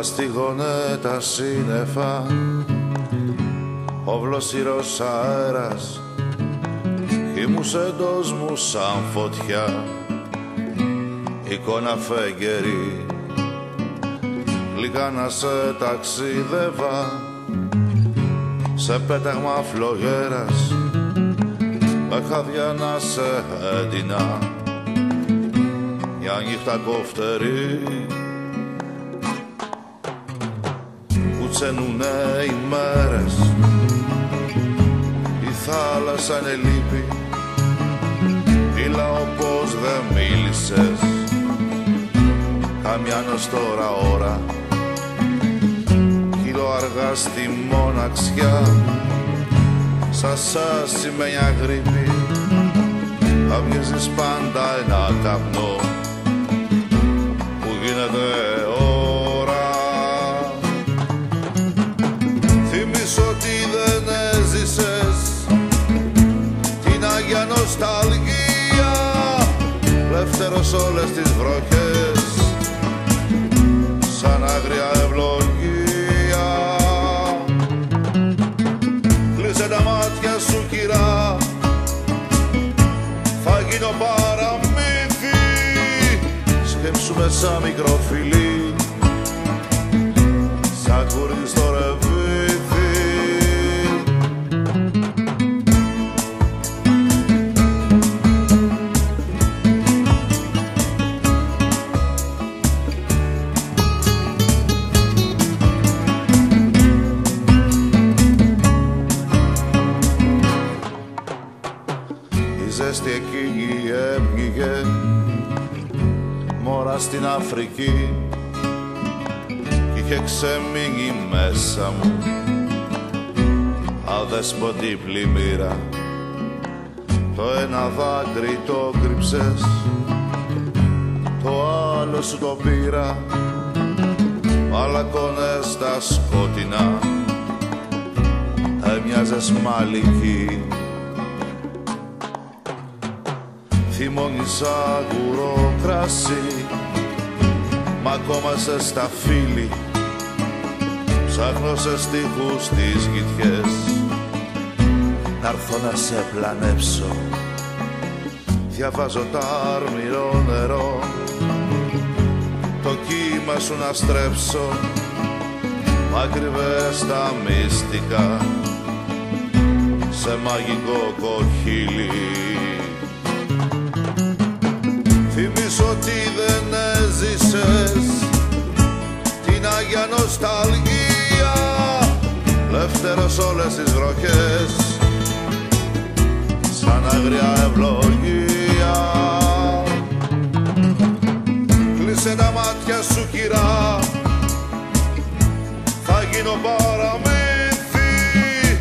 μαστιγώνε τα σύννεφα, ο βλοσιρός αέρας χύμους εντός μου σαν φωτιά, εικόνα φεγγερή γλυκά να σε ταξίδευα σε πέταγμα φλογέρας, με χάδια να σε έντυνα μια νύχτα κοφτερή που τσενουνε οι μέρες, η θάλασσα είναι λύπη, μίλαω πως δεν μίλησες καμιά ως τώρα ώρα, κύλω αργά στη μοναξιά, σας σημαίνει γρήπη, αυγίζεις πάντα ένα καπνό που γίνεται ώρα. Θυμίσω ότι δεν έζησες την Άγια νοσταλγία, ελεύθερος όλες τις βροχές σαν άγρια ευλογία. Κλείσε τα μάτια σου κυρά, θα γίνω παραμύθι, σκέψου με σαν μικρό φιλί, σαν κούρδι στο ρεβίθι. Η ζέστη εκείνη έπνιγε μόρα στην Αφρική, είχε ξεμείνει μέσα μου αδέσποτη πλημμύρα. Το ένα δάκρυ το κρύψες, το άλλο σου το πήρα, μαλακώνες τα σκότεινα, έμοιαζες μαλική. Θυμώνησα γουρό κρασί, μ' ακόμα σε στα φίλη, ψάχνω σε στίχους τις γητιές, να'ρθω να σε πλανέψω, διαβάζω τα αρμυρό νερό, το κύμα σου να στρέψω, μάκρυβες τα μυστικά, σε μαγικό κοχύλι. Θυμίσω ότι δεν έζησες την Άγια νοσταλγία, ελεύθερος όλες τις βροχές σαν άγρια ευλογία. Κλείσε τα μάτια σου κυρά, θα γίνω παραμύθι,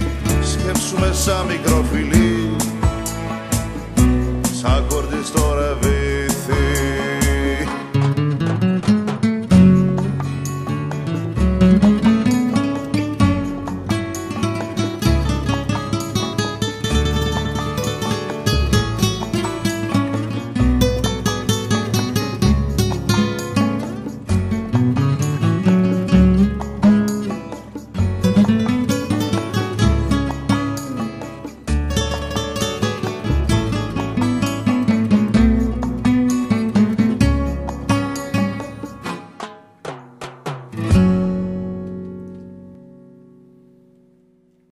σκέψου με σαν μικρό φιλί, σαν κόρτι στο ρεύμα.